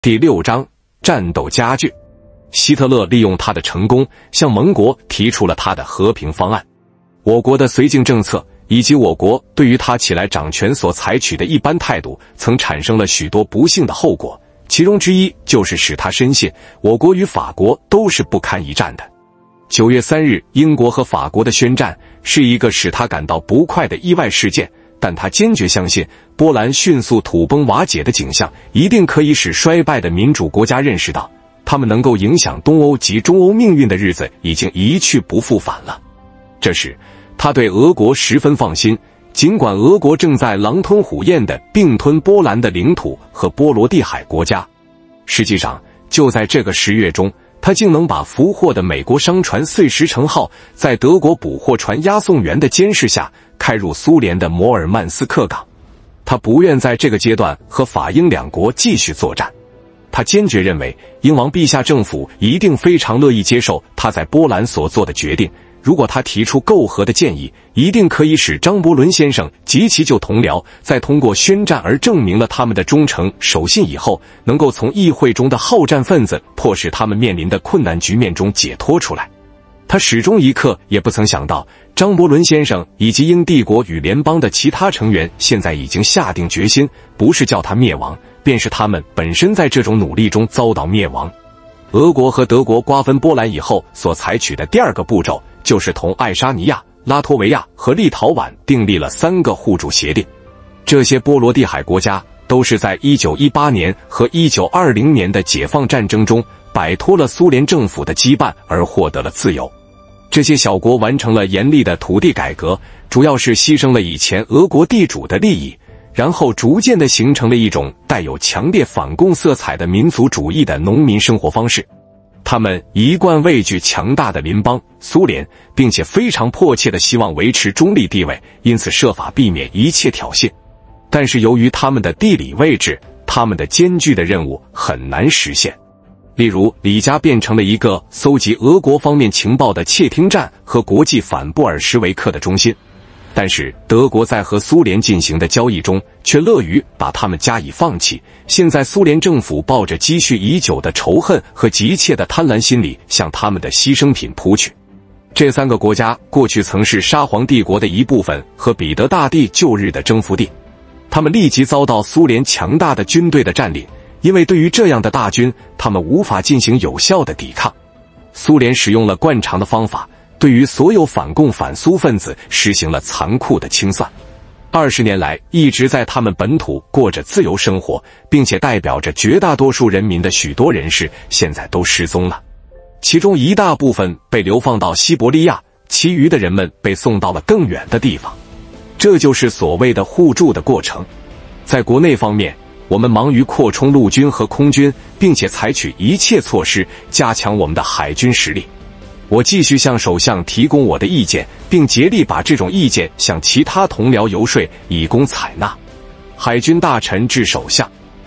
第6章战斗加剧。希特勒利用他的成功，向盟国提出了他的和平方案。我国的绥靖政策以及我国对于他起来掌权所采取的一般态度，曾产生了许多不幸的后果，其中之一就是使他深信我国与法国都是不堪一战的。9月3日，英国和法国的宣战是一个使他感到不快的意外事件，但他坚决相信波兰迅速土崩瓦解的景象一定可以使衰败的民主国家认识到，他们能够影响东欧及中欧命运的日子已经一去不复返了。这时他对俄国十分放心，尽管俄国正在狼吞虎咽地并吞波兰的领土和波罗的海国家。实际上就在这个10月中，他竟能把俘获的美国商船碎石城号在德国捕获船押送员的监视下开入苏联的摩尔曼斯克港。他不愿在这个阶段和法英两国继续作战，他坚决认为英王陛下政府一定非常乐意接受他在波兰所做的决定，如果他提出媾和的建议，一定可以使张伯伦先生及其旧同僚在通过宣战而证明了他们的忠诚守信以后，能够从议会中的好战分子迫使他们面临的困难局面中解脱出来。他始终一刻也不曾想到，张伯伦先生以及英帝国与联邦的其他成员现在已经下定决心，不是叫他灭亡，便是他们本身在这种努力中遭到灭亡。俄国和德国瓜分波兰以后所采取的第2个步骤，就是同爱沙尼亚、拉脱维亚和立陶宛订立了3个互助协定。这些波罗的海国家都是在1918年和1920年的解放战争中摆脱了苏联政府的羁绊而获得了自由。这些小国完成了严厉的土地改革，主要是牺牲了以前俄国地主的利益，然后逐渐地形成了一种带有强烈反共色彩的民族主义的农民生活方式。他们一贯畏惧强大的邻邦苏联，并且非常迫切地希望维持中立地位，因此设法避免一切挑衅。但是由于他们的地理位置，他们的艰巨的任务很难实现。例如，里加变成了一个搜集俄国方面情报的窃听站和国际反布尔什维克的中心，但是德国在和苏联进行的交易中却乐于把他们加以放弃。现在苏联政府抱着积蓄已久的仇恨和急切的贪婪心理向他们的牺牲品扑去。这3个国家过去曾是沙皇帝国的一部分和彼得大帝旧日的征服地，他们立即遭到苏联强大的军队的占领，因为对于这样的大军，他们无法进行有效的抵抗。苏联使用了惯常的方法，对于所有反共反苏分子实行了残酷的清算。20年来一直在他们本土过着自由生活，并且代表着绝大多数人民的许多人士现在都失踪了，其中一大部分被流放到西伯利亚，其余的人们被送到了更远的地方。这就是所谓的互助的过程。在国内方面，我们忙于扩充陆军和空军，并且采取一切措施加强我们的海军实力。我继续向首相提供我的意见，并竭力把这种意见向其他同僚游说，以供采纳。海军大臣致首相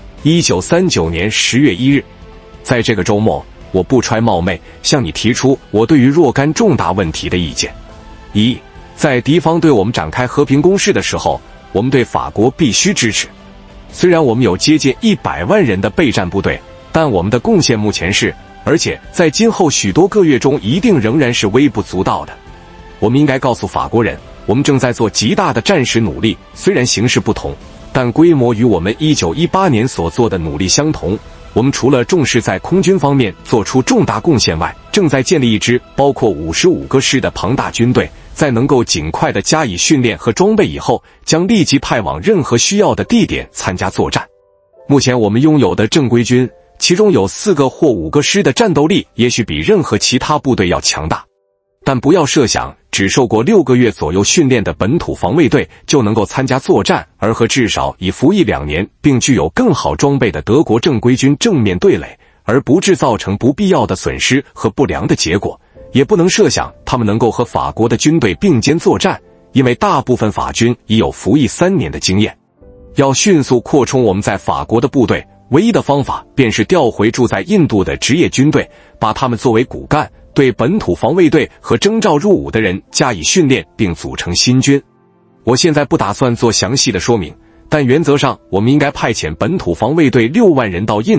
，1939年10月1日，在这个周末，我不揣冒昧向你提出我对于若干重大问题的意见。1. 在敌方对我们展开和平攻势的时候，我们对法国必须支持。虽然我们有接近100万人的备战部队，但我们的贡献目前是，而且在今后许多个月中一定仍然是微不足道的。我们应该告诉法国人，我们正在做极大的战时努力，虽然形式不同，但规模与我们1918年所做的努力相同。我们除了重视在空军方面做出重大贡献外，正在建立一支包括55个师的庞大军队，在能够尽快地加以训练和装备以后，将立即派往任何需要的地点参加作战。目前我们拥有的正规军，其中有4个或5个师的战斗力也许比任何其他部队要强大，但不要设想只受过6个月左右训练的本土防卫队就能够参加作战，而和至少已服役2年并具有更好装备的德国正规军正面对垒，而不致造成不必要的损失和不良的结果。也不能设想他们能够和法国的军队并肩作战，因为大部分法军已有服役3年的经验。要迅速扩充我们在法国的部队，唯一的方法便是调回住在印度的职业军队，把他们作为骨干，对本土防卫队和征召入伍的人加以训练，并组成新军。我现在不打算做详细的说明，但原则上我们应该派遣本土防卫队6万人到印度，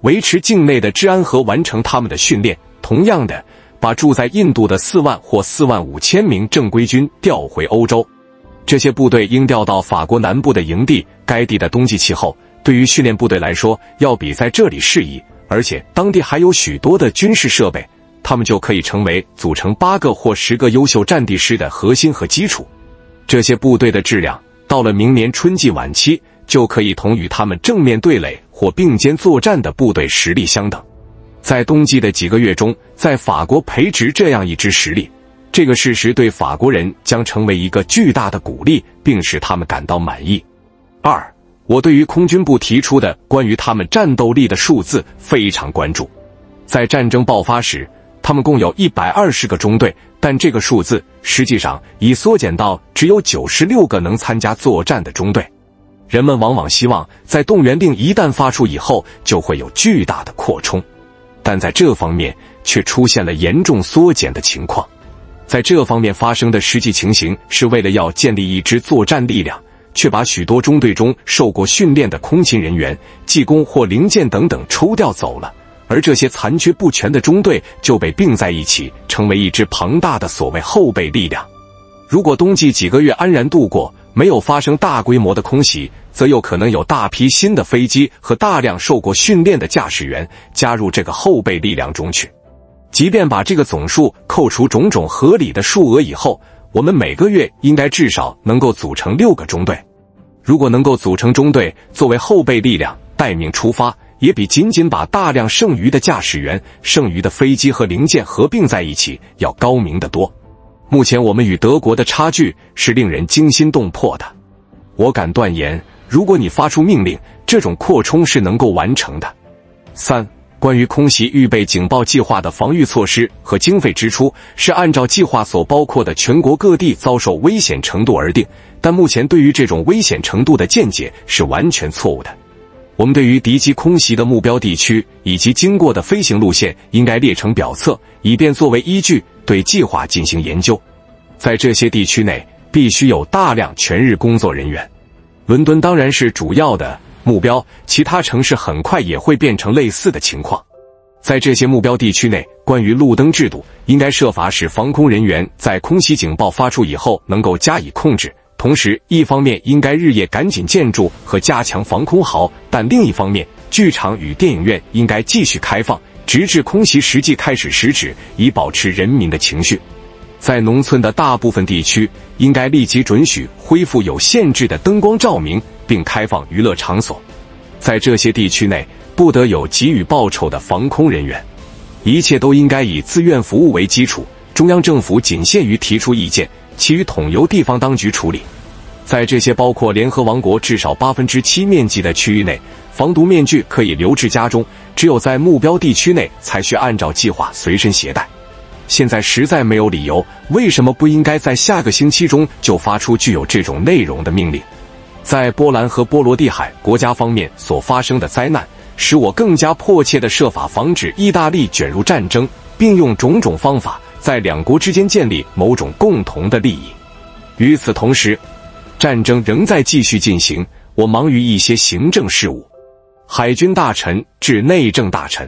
维持境内的治安和完成他们的训练。同样的，把住在印度的4万或4万5千名正规军调回欧洲。这些部队应调到法国南部的营地，该地的冬季气候对于训练部队来说要比在这里适宜，而且当地还有许多的军事设备，他们就可以成为组成8个或10个优秀战地师的核心和基础。这些部队的质量到了明年春季晚期就可以同与他们正面对垒或并肩作战的部队实力相等。在冬季的几个月中，在法国培植这样一支实力，这个事实对法国人将成为一个巨大的鼓励，并使他们感到满意。2. 我对于空军部提出的关于他们战斗力的数字非常关注。在战争爆发时，他们共有120个中队，但这个数字实际上已缩减到只有96个能参加作战的中队。人们往往希望在动员令一旦发出以后就会有巨大的扩充，但在这方面却出现了严重缩减的情况。在这方面发生的实际情形是为了要建立一支作战力量，却把许多中队中受过训练的空勤人员、技工或零件等等抽调走了，而这些残缺不全的中队就被并在一起，成为一支庞大的所谓后备力量。如果冬季几个月安然度过，没有发生大规模的空袭，则有可能有大批新的飞机和大量受过训练的驾驶员加入这个后备力量中去。即便把这个总数扣除种种合理的数额以后，我们每个月应该至少能够组成6个中队。如果能够组成中队作为后备力量待命出发，也比仅仅把大量剩余的驾驶员、剩余的飞机和零件合并在一起要高明得多。目前我们与德国的差距是令人惊心动魄的。我敢断言，如果你发出命令，这种扩充是能够完成的。3. 关于空袭预备警报计划的防御措施和经费支出是按照计划所包括的全国各地遭受危险程度而定，但目前对于这种危险程度的见解是完全错误的。我们对于敌机空袭的目标地区以及经过的飞行路线应该列成表册，以便作为依据对计划进行研究。在这些地区内必须有大量全日工作人员。伦敦当然是主要的目标，其他城市很快也会变成类似的情况。在这些目标地区内，关于路灯制度，应该设法使防空人员在空袭警报发出以后能够加以控制。同时，一方面应该日夜赶紧建筑和加强防空壕，但另一方面，剧场与电影院应该继续开放，直至空袭实际开始时止，以保持人民的情绪。在农村的大部分地区，应该立即准许恢复有限制的灯光照明，并开放娱乐场所。在这些地区内，不得有给予报酬的防空人员。一切都应该以自愿服务为基础，中央政府仅限于提出意见，其余统由地方当局处理。在这些包括联合王国至少7%面积的区域内，防毒面具可以留置家中，只有在目标地区内才需按照计划随身携带。现在实在没有理由，为什么不应该在下个星期中就发出具有这种内容的命令？在波兰和波罗的海国家方面所发生的灾难，使我更加迫切地设法防止意大利卷入战争，并用种种方法在两国之间建立某种共同的利益。与此同时，战争仍在继续进行，我忙于一些行政事务。海军大臣致内政大臣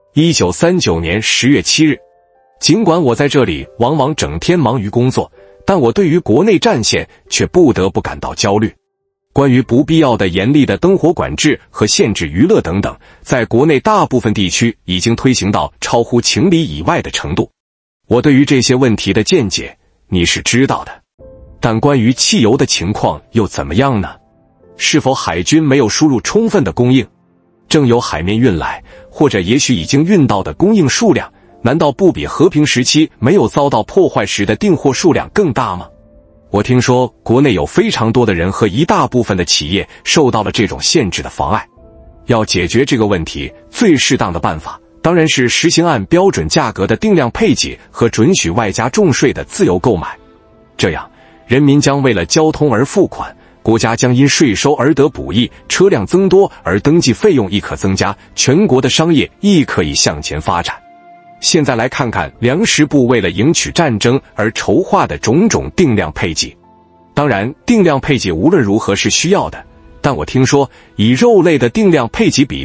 ，1939年10月7日。尽管我在这里往往整天忙于工作，但我对于国内战线却不得不感到焦虑。关于不必要的严厉的灯火管制和限制娱乐等等，在国内大部分地区已经推行到超乎情理以外的程度。我对于这些问题的见解你是知道的，但关于汽油的情况又怎么样呢？是否海军没有输入充分的供应？正由海面运来，或者也许已经运到的供应数量，难道不比和平时期没有遭到破坏时的订货数量更大吗？我听说国内有非常多的人和一大部分的企业受到了这种限制的妨碍。要解决这个问题，最适当的办法当然是实行按标准价格的定量配给和准许外加重税的自由购买。这样，人民将为了交通而付款，国家将因税收而得补益，车辆增多而登记费用亦可增加，全国的商业亦可以向前发展。现在来看看粮食部为了迎娶战争而筹划的种种定量配给。当然，定量配给无论如何是需要的，但我听说以肉类的定量配给比例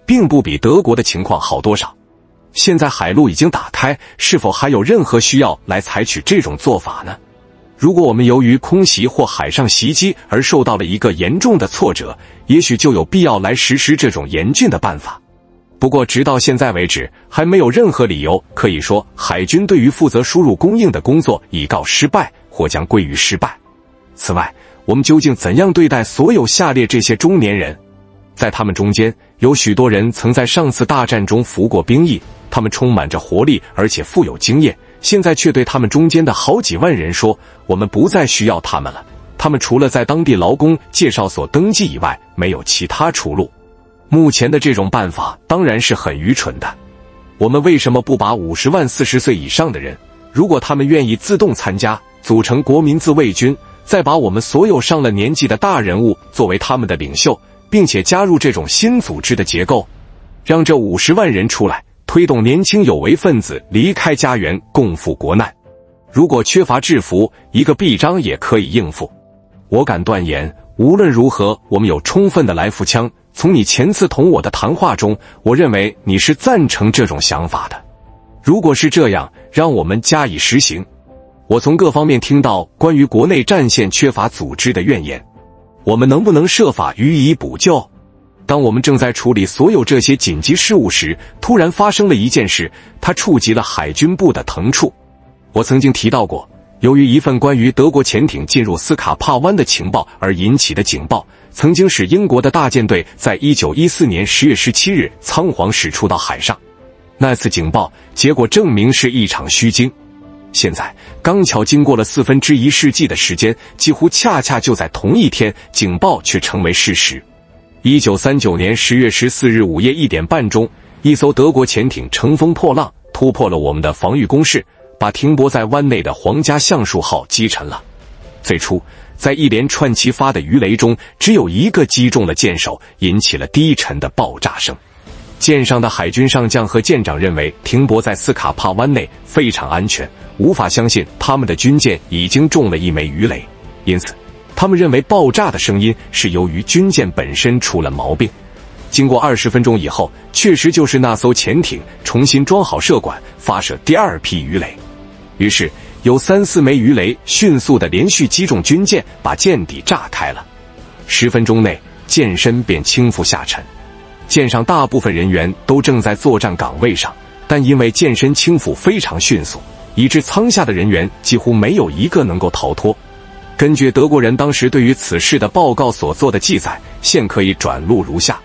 并不比德国的情况好多少。现在海路已经打开，是否还有任何需要来采取这种做法呢？如果我们由于空袭或海上袭击而受到了一个严重的挫折，也许就有必要来实施这种严峻的办法。不过直到现在为止，还没有任何理由可以说海军对于负责输入供应的工作已告失败或将归于失败。此外，我们究竟怎样对待所有下列这些中年人？在他们中间，有许多人曾在上次大战中服过兵役，他们充满着活力，而且富有经验，现在却对他们中间的好几万人说，我们不再需要他们了。他们除了在当地劳工介绍所登记以外，没有其他出路。目前的这种办法当然是很愚蠢的。我们为什么不把50万40岁以上的人，如果他们愿意自动参加，组成国民自卫军，再把我们所有上了年纪的大人物作为他们的领袖，并且加入这种新组织的结构，让这50万人出来，推动年轻有为分子离开家园，共赴国难。如果缺乏制服，一个臂章也可以应付。我敢断言，无论如何，我们有充分的来福枪。从你前次同我的谈话中，我认为你是赞成这种想法的。如果是这样，让我们加以实行。我从各方面听到关于国内战线缺乏组织的怨言，我们能不能设法予以补救？当我们正在处理所有这些紧急事务时，突然发生了一件事，它触及了海军部的疼处。我曾经提到过，由于一份关于德国潜艇进入斯卡帕湾的情报而引起的警报，曾经使英国的大舰队在1914年10月17日仓皇驶出到海上。那次警报结果证明是一场虚惊。现在刚巧经过了1/4世纪的时间，几乎恰恰就在同一天，警报却成为事实。1939年10月14日午夜1点半钟，一艘德国潜艇乘风破浪，突破了我们的防御工事，把停泊在湾内的皇家橡树号击沉了。最初，在一连串齐发的鱼雷中，只有一个击中了舰首，引起了低沉的爆炸声。舰上的海军上将和舰长认为停泊在斯卡帕湾内非常安全，无法相信他们的军舰已经中了一枚鱼雷，因此他们认为爆炸的声音是由于军舰本身出了毛病。经过20分钟以后，确实就是那艘潜艇重新装好射管，发射第二批鱼雷。于是有3、4枚鱼雷迅速地连续击中军舰，把舰底炸开了。10分钟内，舰身便倾覆下沉。舰上大部分人员都正在作战岗位上，但因为舰身倾覆非常迅速，以致舱下的人员几乎没有一个能够逃脱。根据德国人当时对于此事的报告所做的记载，现可以转录如下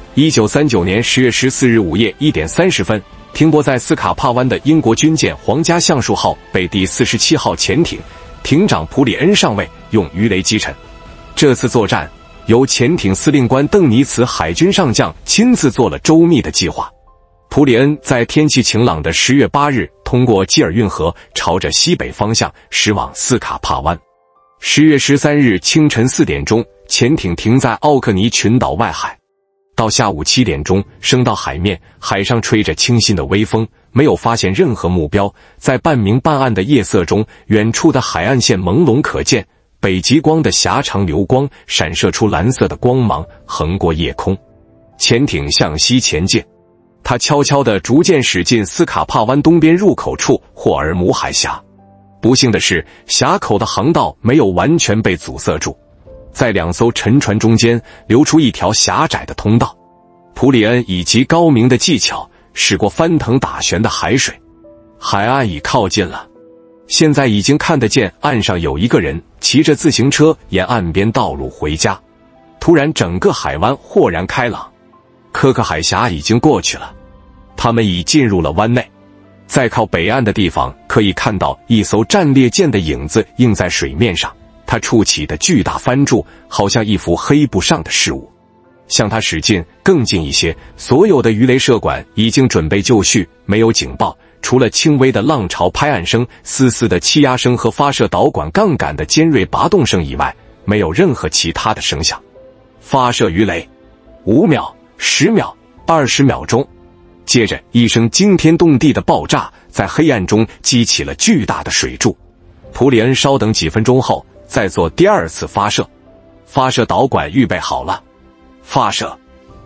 ：1939年10月14日午夜1点30分，停泊在斯卡帕湾的英国军舰皇家橡树号被第47号潜艇艇长普里恩上尉用鱼雷击沉。这次作战由潜艇司令官邓尼茨海军上将亲自做了周密的计划。普里恩在天气晴朗的10月8日通过基尔运河，朝着西北方向驶往斯卡帕湾。10月13日清晨4点钟，潜艇停在奥克尼群岛外海。到下午7点钟升到海面，海上吹着清新的微风，没有发现任何目标。在半明半暗的夜色中，远处的海岸线朦胧可见，北极光的狭长流光闪射出蓝色的光芒，横过夜空。潜艇向西前进，它悄悄地逐渐驶进斯卡帕湾东边入口处霍尔姆海峡。不幸的是，峡口的航道没有完全被阻塞住，在2艘沉船中间留出一条狭窄的通道。普里恩以其高明的技巧驶过翻腾打旋的海水，海岸已靠近了。现在已经看得见岸上有一个人骑着自行车沿岸边道路回家。突然整个海湾豁然开朗，科克海峡已经过去了，他们已进入了湾内。在靠北岸的地方可以看到一艘战列舰的影子映在水面上，它触起的巨大帆柱好像一幅黑布上的事物。向它驶近更近一些，所有的鱼雷射管已经准备就绪，没有警报，除了轻微的浪潮拍岸声、丝丝的气压声和发射导管杠杆的尖锐拔动声以外，没有任何其他的声响。发射鱼雷，5秒、10秒、20秒钟。接着一声惊天动地的爆炸在黑暗中激起了巨大的水柱。普里恩稍等几分钟后再做第2次发射。发射导管预备好了，发射。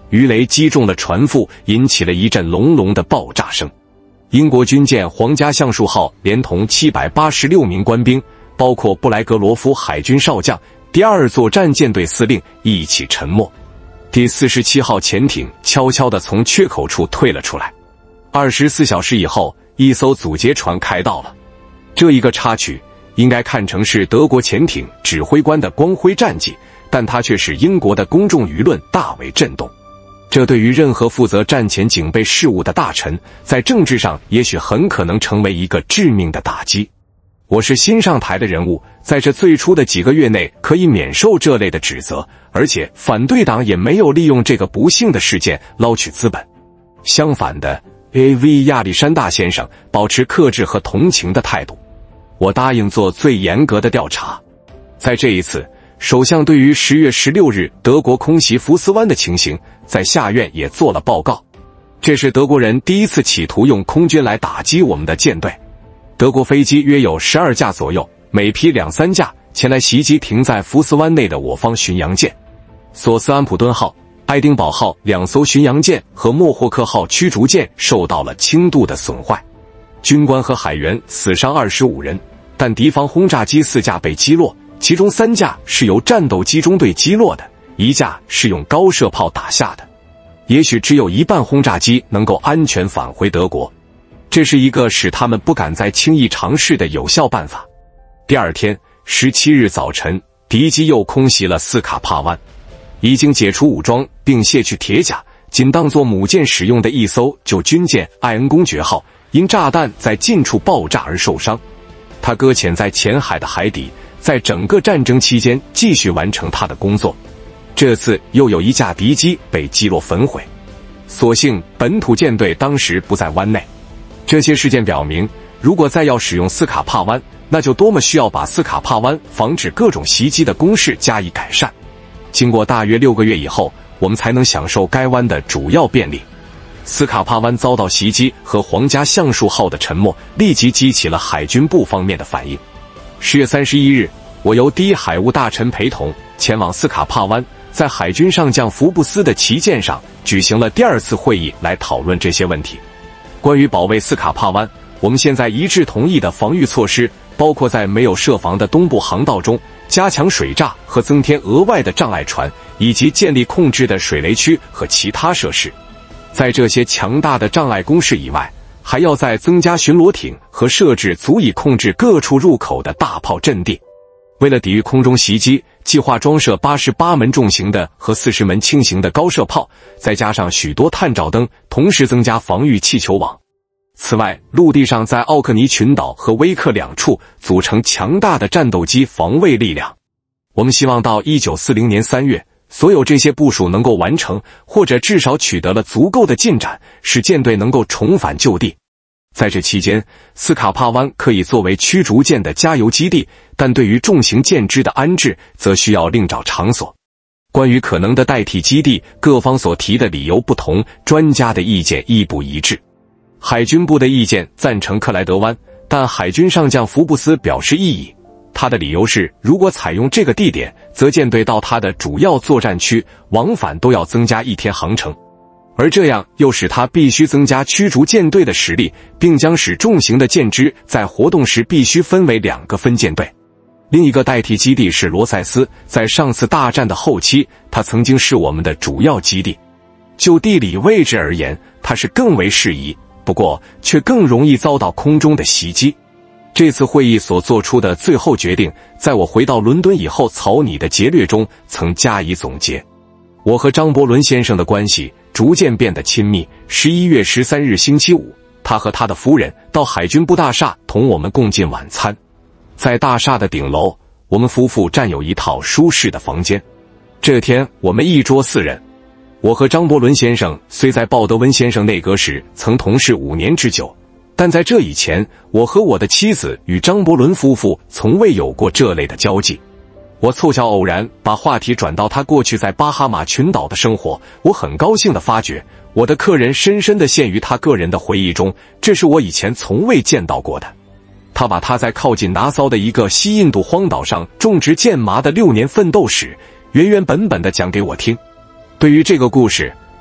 鱼雷击中了船腹，引起了一阵隆隆的爆炸声。英国军舰皇家橡树号连同786名官兵，包括布莱格罗夫海军少将、第二作战舰队司令一起沉没。第47号潜艇悄悄地从缺口处退了出来。24小时以后，一艘阻截船开到了。这一个插曲应该看成是德国潜艇指挥官的光辉战绩，但它却使英国的公众舆论大为震动。这对于任何负责战前警备事务的大臣，在政治上也许很可能成为一个致命的打击。我是新上台的人物，在这最初的几个月内可以免受这类的指责，而且反对党也没有利用这个不幸的事件捞取资本。相反的 ，A.V. 亚历山大先生保持克制和同情的态度。我答应做最严格的调查。在这一次，首相对于10月16日德国空袭福斯湾的情形，在下院也做了报告。这是德国人第一次企图用空军来打击我们的舰队。德国飞机约有12架左右，每批2、3架，前来袭击停在福斯湾内的我方巡洋舰。索斯安普敦号、爱丁堡号2艘巡洋舰和莫霍克号驱逐舰受到了轻度的损坏，军官和海员死伤25人，但敌方轰炸机4架被击落，其中3架是由战斗机中队击落的，1架是用高射炮打下的。也许只有一半轰炸机能够安全返回德国，这是一个使他们不敢再轻易尝试的有效办法。第二天17日早晨，敌机又空袭了斯卡帕湾。已经解除武装并卸去铁甲，仅当作母舰使用的一艘旧军舰艾恩公爵号因炸弹在近处爆炸而受伤。他搁浅在浅海的海底，在整个战争期间继续完成他的工作。这次又有1架敌机被击落焚毁，所幸本土舰队当时不在湾内。这些事件表明，如果再要使用斯卡帕湾，那就多么需要把斯卡帕湾防止各种袭击的工事加以改善。经过大约6个月以后，我们才能享受该湾的主要便利。斯卡帕湾遭到袭击和皇家橡树号的沉没，立即激起了海军部方面的反应。10月31日，我由第一海务大臣陪同前往斯卡帕湾，在海军上将福布斯的旗舰上举行了第2次会议来讨论这些问题。关于保卫斯卡帕湾，我们现在一致同意的防御措施包括在没有设防的东部航道中加强水闸和增添额外的障碍船，以及建立控制的水雷区和其他设施。在这些强大的障碍工事以外，还要再增加巡逻艇和设置足以控制各处入口的大炮阵地。为了抵御空中袭击，计划装设88门重型的和40门轻型的高射炮，再加上许多探照灯，同时增加防御气球网。此外，陆地上在奥克尼群岛和威克2处组成强大的战斗机防卫力量。我们希望到1940年3月，所有这些部署能够完成，或者至少取得了足够的进展，使舰队能够重返旧地。在这期间，斯卡帕湾可以作为驱逐舰的加油基地，但对于重型舰只的安置则需要另找场所。关于可能的代替基地，各方所提的理由不同，专家的意见亦不一致。海军部的意见赞成克莱德湾，但海军上将福布斯表示异议。他的理由是，如果采用这个地点，则舰队到他的主要作战区往返都要增加1天航程，而这样又使他必须增加驱逐舰队的实力，并将使重型的舰只在活动时必须分为2个分舰队。另一个代替基地是罗塞斯，在上次大战的后期，它曾经是我们的主要基地。就地理位置而言，它是更为适宜，不过却更容易遭到空中的袭击。这次会议所做出的最后决定，在我回到伦敦以后草拟的节略中曾加以总结。我和张伯伦先生的关系逐渐变得亲密。11月13日星期五，他和他的夫人到海军部大厦同我们共进晚餐。在大厦的顶楼，我们夫妇占有一套舒适的房间。这天我们一桌4人。我和张伯伦先生虽在鲍德温先生内阁时曾同事5年之久，但在这以前，我和我的妻子与张伯伦夫妇从未有过这类的交际。我凑巧偶然把话题转到他过去在巴哈马群岛的生活，我很高兴地发觉，我的客人深深地陷于他个人的回忆中，这是我以前从未见到过的。他把他在靠近拿骚的一个西印度荒岛上种植剑麻的6年奋斗史原原本本地讲给我听。对于这个故事，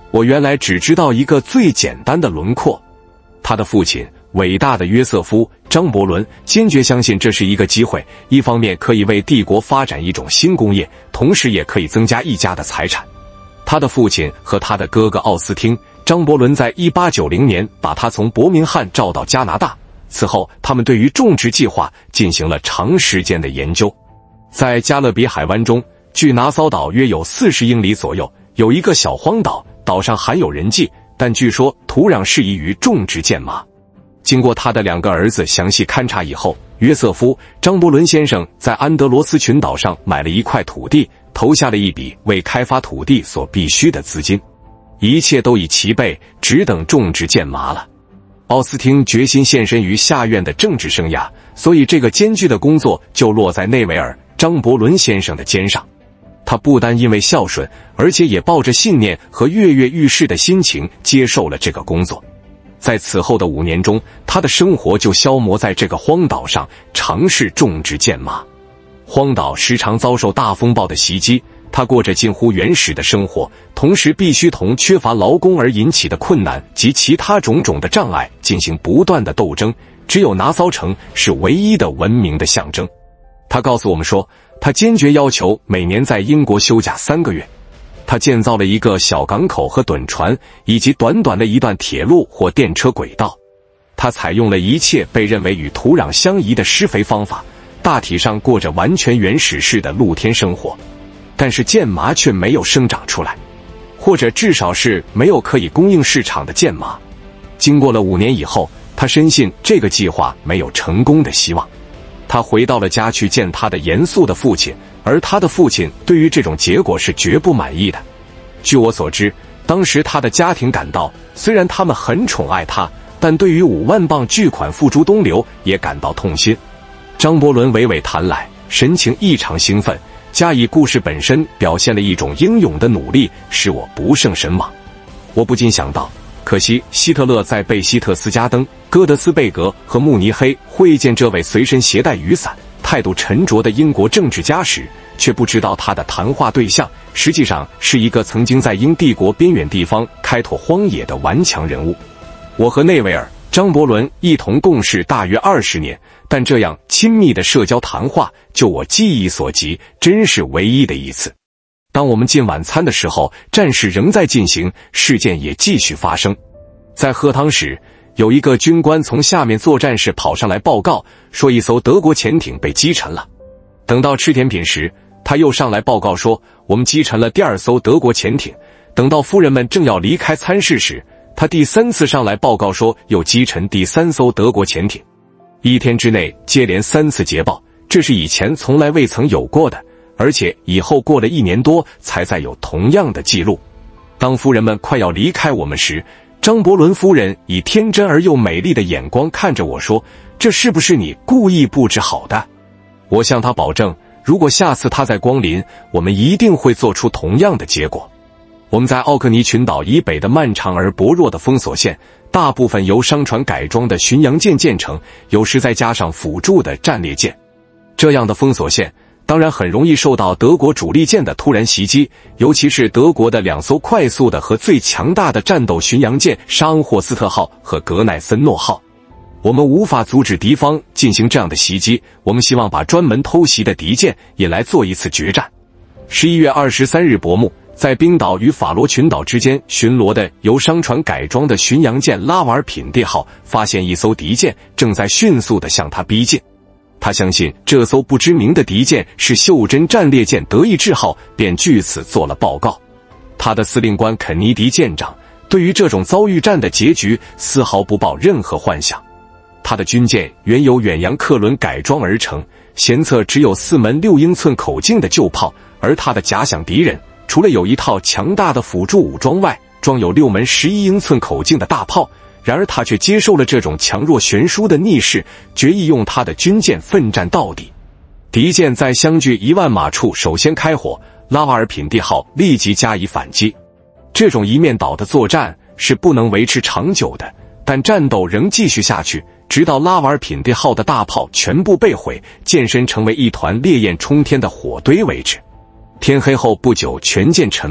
我原来只知道一个最简单的轮廓。他的父亲伟大的约瑟夫·张伯伦坚决相信这是一个机会，一方面可以为帝国发展一种新工业，同时也可以增加一家的财产。他的父亲和他的哥哥奥斯汀·张伯伦在1890年把他从伯明翰召到加拿大，此后他们对于种植计划进行了长时间的研究。在加勒比海湾中，距拿骚岛约有40英里左右，有一个小荒岛，岛上含有人迹，但据说土壤适宜于种植剑麻。经过他的2个儿子详细勘察以后，约瑟夫·张伯伦先生在安德罗斯群岛上买了一块土地，投下了一笔为开发土地所必须的资金，一切都已齐备，只等种植剑麻了。奥斯汀决心献身于下院的政治生涯，所以这个艰巨的工作就落在内维尔·张伯伦先生的肩上。他不单因为孝顺，而且也抱着信念和跃跃欲试的心情接受了这个工作。在此后的5年中，他的生活就消磨在这个荒岛上，尝试种植剑麻。荒岛时常遭受大风暴的袭击，他过着近乎原始的生活，同时必须同缺乏劳工而引起的困难及其他种种的障碍进行不断的斗争。只有拿骚城是唯一的文明的象征。他告诉我们说，他坚决要求每年在英国休假3个月。他建造了一个小港口和趸船，以及短短的一段铁路或电车轨道。他采用了一切被认为与土壤相宜的施肥方法，大体上过着完全原始式的露天生活。但是剑麻却没有生长出来，或者至少是没有可以供应市场的剑麻。经过了5年以后，他深信这个计划没有成功的希望。他回到了家去见他的严肃的父亲，而他的父亲对于这种结果是绝不满意的。据我所知，当时他的家庭感到，虽然他们很宠爱他，但对于5万镑巨款付诸东流也感到痛心。张伯伦娓娓谈来，神情异常兴奋，加以故事本身表现了一种英勇的努力，使我不胜神往。我不禁想到，可惜希特勒在贝希特斯加登、戈德斯贝格和慕尼黑会见这位随身携带雨伞、态度沉着的英国政治家时，却不知道他的谈话对象实际上是一个曾经在英帝国边远地方开拓荒野的顽强人物。我和内维尔·张伯伦一同共事大约20年，但这样亲密的社交谈话，就我记忆所及，真是唯一的一次。当我们进晚餐的时候，战事仍在进行，事件也继续发生。在喝汤时，有一个军官从下面作战室跑上来报告，说一艘德国潜艇被击沉了。等到吃甜品时，他又上来报告说，我们击沉了第2艘德国潜艇。等到夫人们正要离开餐室时，他第3次上来报告说，又击沉第3艘德国潜艇。1天之内接连3次捷报，这是以前从来未曾有过的，而且以后过了1年多才再有同样的记录。当夫人们快要离开我们时，张伯伦夫人以天真而又美丽的眼光看着我说，这是不是你故意布置好的？我向他保证，如果下次他再光临，我们一定会做出同样的结果。我们在奥克尼群岛以北的漫长而薄弱的封锁线，大部分由商船改装的巡洋舰建成，有时再加上辅助的战列舰。这样的封锁线当然很容易受到德国主力舰的突然袭击，尤其是德国的2艘快速的和最强大的战斗巡洋舰沙恩霍斯特号和格奈森诺号。我们无法阻止敌方进行这样的袭击，我们希望把专门偷袭的敌舰引来做一次决战。11月23日薄暮，在冰岛与法罗群岛之间巡逻的由商船改装的巡洋舰拉瓦尔品蒂号发现一艘敌舰正在迅速地向他逼近。他相信这艘不知名的敌舰是袖珍战列舰德意志号，便据此做了报告。他的司令官肯尼迪舰长对于这种遭遇战的结局丝毫不抱任何幻想。他的军舰原由远洋客轮改装而成，舷侧只有4门6英寸口径的旧炮，而他的假想敌人除了有一套强大的辅助武装外，装有6门11英寸口径的大炮。然而他却接受了这种强弱悬殊的逆势，决意用他的军舰奋战到底。敌舰在相距1万码处首先开火，拉瓦尔品蒂号立即加以反击。这种一面倒的作战是不能维持长久的，但战斗仍继续下去，直到拉瓦尔品蒂号的大炮全部被毁，舰身成为一团烈焰冲天的火堆为止。天黑后不久，全舰沉没，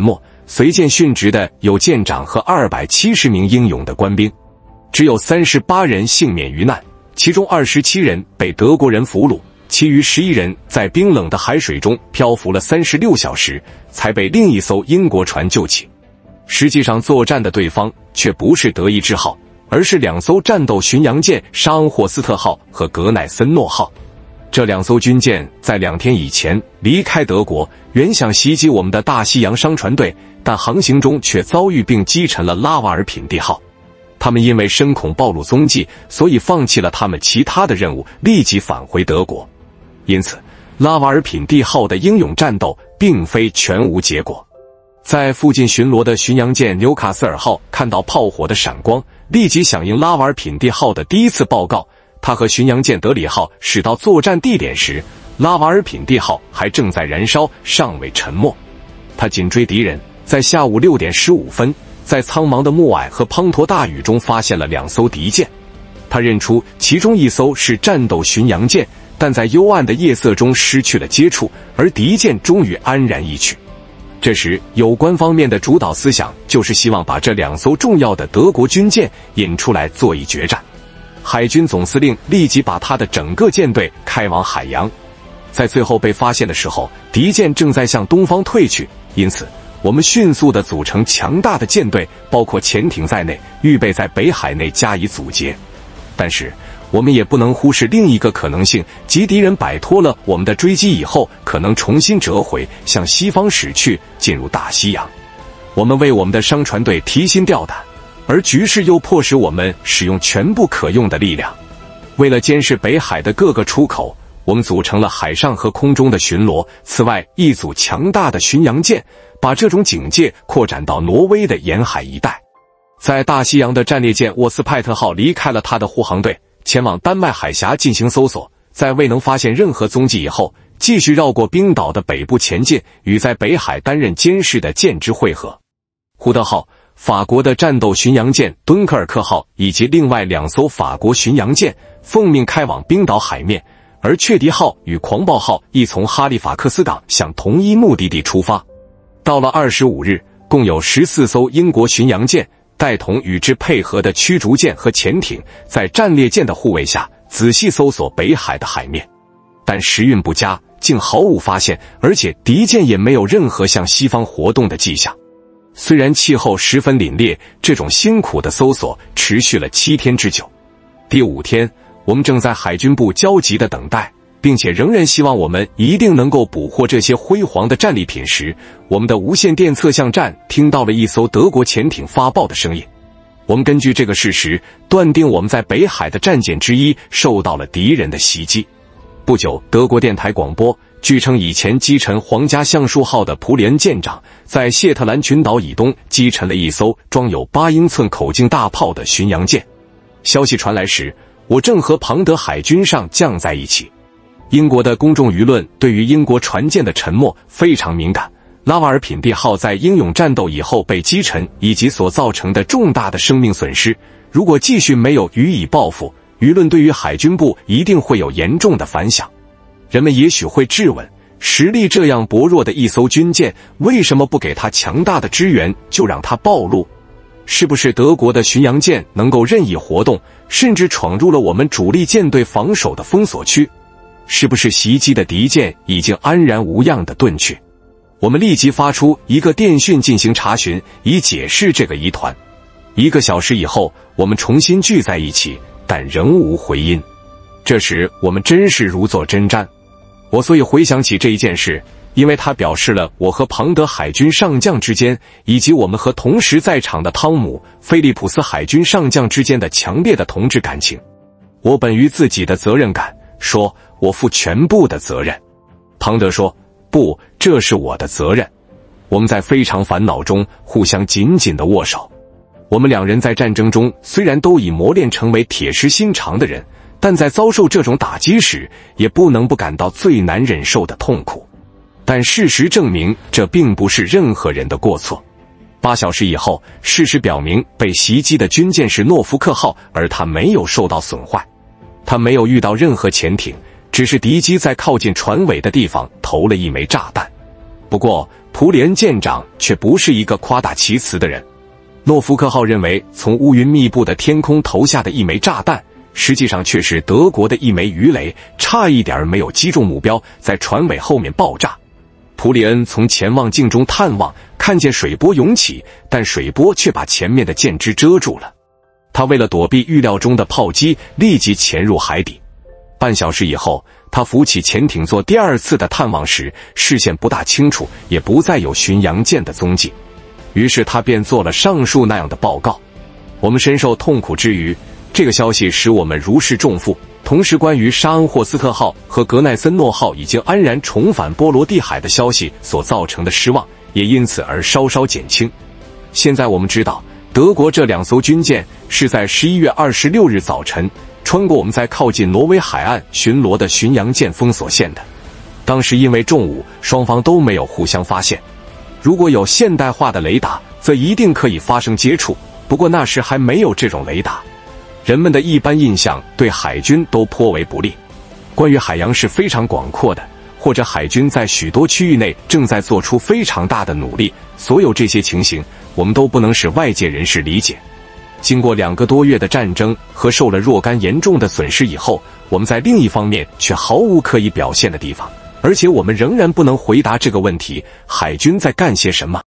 随舰殉职的有舰长和270名英勇的官兵，只有38人幸免于难，其中27人被德国人俘虏，其余11人在冰冷的海水中漂浮了36小时，才被另一艘英国船救起。实际上作战的对方却不是德意志号，而是2艘战斗巡洋舰沙恩霍斯特号和格奈森诺号。这2艘军舰在2天以前离开德国，原想袭击我们的大西洋商船队，但航行中却遭遇并击沉了拉瓦尔品蒂号。他们因为深恐暴露踪迹，所以放弃了他们其他的任务，立即返回德国。因此，拉瓦尔品蒂号的英勇战斗并非全无结果。在附近巡逻的巡洋舰纽卡斯尔号看到炮火的闪光，立即响应拉瓦尔品蒂号的第一次报告。他和巡洋舰德里号驶到作战地点时，拉瓦尔品蒂号还正在燃烧，尚未沉没。他紧追敌人，在下午6点15分，在苍茫的暮霭和滂沱大雨中发现了2艘敌舰。他认出其中一艘是战斗巡洋舰，但在幽暗的夜色中失去了接触，而敌舰终于安然一去。这时，有关方面的主导思想就是希望把这2艘重要的德国军舰引出来做一决战。海军总司令立即把他的整个舰队开往海洋。在最后被发现的时候，敌舰正在向东方退去，因此我们迅速地组成强大的舰队，包括潜艇在内，预备在北海内加以阻截。但是我们也不能忽视另一个可能性，即敌人摆脱了我们的追击以后，可能重新折回，向西方驶去，进入大西洋。我们为我们的商船队提心吊胆，而局势又迫使我们使用全部可用的力量。为了监视北海的各个出口，我们组成了海上和空中的巡逻。此外，一组强大的巡洋舰把这种警戒扩展到挪威的沿海一带。在大西洋的战列舰沃斯派特号离开了他的护航队，前往丹麦海峡进行搜索，在未能发现任何踪迹以后，继续绕过冰岛的北部前进，与在北海担任监视的舰只会合。胡德号，法国的战斗巡洋舰敦刻尔克号以及另外2艘法国巡洋舰奉命开往冰岛海面，而雀迪号与狂暴号亦从哈利法克斯港向同一目的地出发。到了25日，共有14艘英国巡洋舰带同与之配合的驱逐舰和潜艇，在战列舰的护卫下仔细搜索北海的海面，但时运不佳，竟毫无发现，而且敌舰也没有任何向西方活动的迹象。虽然气候十分凛冽，这种辛苦的搜索持续了7天之久。第5天，我们正在海军部焦急地等待，并且仍然希望我们一定能够捕获这些辉煌的战利品时，我们的无线电测向站听到了一艘德国潜艇发报的声音。我们根据这个事实，断定我们在北海的战舰之一受到了敌人的袭击。不久，德国电台广播，据称以前击沉皇家橡树号的普里恩舰长，在谢特兰群岛以东击沉了一艘装有8英寸口径大炮的巡洋舰。消息传来时，我正和庞德海军上将在一起。英国的公众舆论对于英国船舰的沉没非常敏感。拉瓦尔品蒂号在英勇战斗以后被击沉，以及所造成的重大的生命损失，如果继续没有予以报复，舆论对于海军部一定会有严重的反响。人们也许会质问，实力这样薄弱的一艘军舰，为什么不给它强大的支援，就让它暴露？是不是德国的巡洋舰能够任意活动，甚至闯入了我们主力舰队防守的封锁区？是不是袭击的敌舰已经安然无恙地遁去？我们立即发出一个电讯进行查询，以解释这个疑团。1个小时以后，我们重新聚在一起，但仍无回音。这时我们真是如坐针毡。我所以回想起这一件事，因为它表示了我和庞德海军上将之间，以及我们和同时在场的汤姆·菲利普斯海军上将之间的强烈的同志感情。我本于自己的责任感说，我负全部的责任。庞德说，不，这是我的责任。我们在非常烦恼中互相紧紧地握手。我们2人在战争中虽然都已磨练成为铁石心肠的人，但在遭受这种打击时，也不能不感到最难忍受的痛苦。但事实证明，这并不是任何人的过错。8小时以后，事实表明被袭击的军舰是诺福克号，而它没有受到损坏。它没有遇到任何潜艇，只是敌机在靠近船尾的地方投了一枚炸弹。不过， 普里恩舰长却不是一个夸大其词的人。诺福克号认为从乌云密布的天空投下的一枚炸弹，实际上却是德国的一枚鱼雷，差一点没有击中目标，在船尾后面爆炸。普里恩从潜望镜中探望，看见水波涌起，但水波却把前面的舰只遮住了。他为了躲避预料中的炮击，立即潜入海底。半小时以后，他扶起潜艇做第二次的探望时，视线不大清楚，也不再有巡洋舰的踪迹。于是他便做了上述那样的报告。我们深受痛苦之余，这个消息使我们如释重负。同时，关于沙恩霍斯特号和格奈森诺号已经安然重返波罗的海的消息所造成的失望，也因此而稍稍减轻。现在我们知道，德国这2艘军舰是在11月26日早晨穿过我们在靠近挪威海岸巡逻的巡洋舰封锁线的。当时因为重武，双方都没有互相发现。如果有现代化的雷达，则一定可以发生接触，不过那时还没有这种雷达。人们的一般印象对海军都颇为不利。关于海洋是非常广阔的，或者海军在许多区域内正在做出非常大的努力，所有这些情形我们都不能使外界人士理解。经过2个多月的战争和受了若干严重的损失以后，我们在另一方面却毫无可以表现的地方，而且我们仍然不能回答这个问题：海军在干些什么？